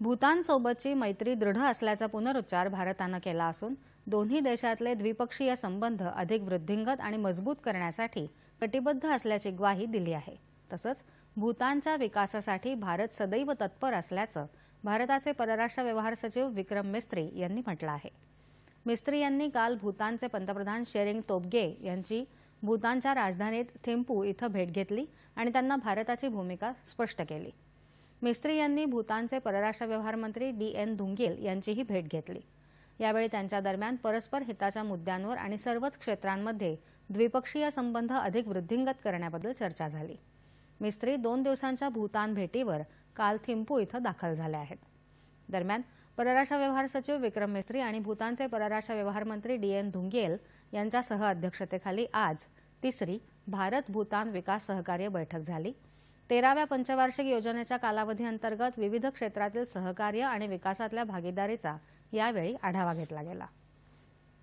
भूतानसोबतची मैत्री दृढ असल्याचा पुनरुच्चार भारतानं केला असून दोन्ही देशातले द्विपक्षीय संबंध अधिक वृद्धिंगत आणि मजबूत करण्यासाठी कटिबद्ध असल्याची ग्वाही दिली आहे। तसंच भूतानच्या विकासासाठी भारत सदैव तत्पर असल्याचं भारताचे परराष्ट्र व्यवहार सचिव विक्रम मिस्त्री यांनी म्हटलं आहे। मिस्त्री यांनी काल भूतानचे पंतप्रधान शेरिंग तोब्गे यांची भूतानच्या राजधानीत थिम्पू इथं भेट घेतली आणि त्यांना भारताची भूमिका स्पष्ट केली। मिस्त्री यांनी भूतानचे परराष्ट्र व्यवहार मंत्री DN धुंगेल यांचीही भेट घेतली। यावेळी त्यांच्या दरम्यान परस्पर हिताच्या मुद्द्यांवर आणि सर्वच क्षेत्रांमध्ये द्विपक्षीय संबंध अधिक वृद्धिंगत करण्याबद्दल चर्चा झाली। मिस्त्री 2 दिवसांच्या भूतान भेटीवर काल थिम्पू इथं दाखल झाले आहेत। दरम्यान परराष्ट्र व्यवहार सचिव विक्रम मिस्त्री आणि भूतानचे परराष्ट्र व्यवहार मंत्री DN धुंगेल यांच्या सहअध्यक्षतेखाली आज तिसरी भारत भूतान विकास सहकार्य बैठक झाली। 13व्या पंचवार्षिक योजनेच्या कालावधी अंतर्गत विविध क्षेत्रातील सहकार्य आणि विकासातल्या भागीदारीचा यावेळी आढावा घेतला गेला।